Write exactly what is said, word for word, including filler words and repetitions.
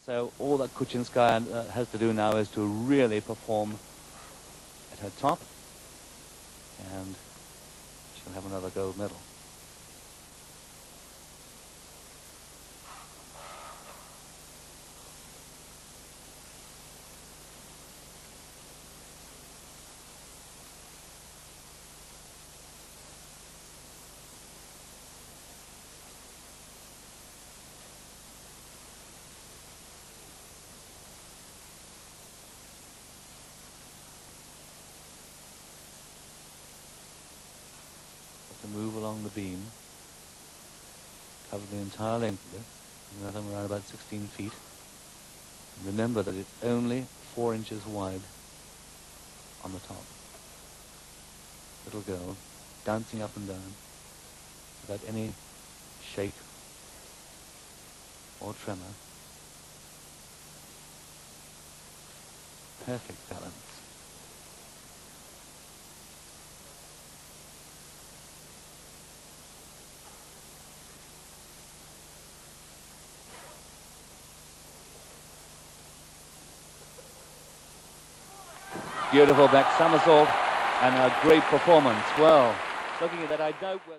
So all that Kuchinskaya uh, has to do now is to really perform at her top, and she'll have another gold medal. To move along the beam, cover the entire length of it, and let them around about sixteen feet. And remember that it's only four inches wide on the top. Little girl dancing up and down without any shake or tremor. Perfect balance. Beautiful back somersault and a great performance. Well, looking at that, I doubt whether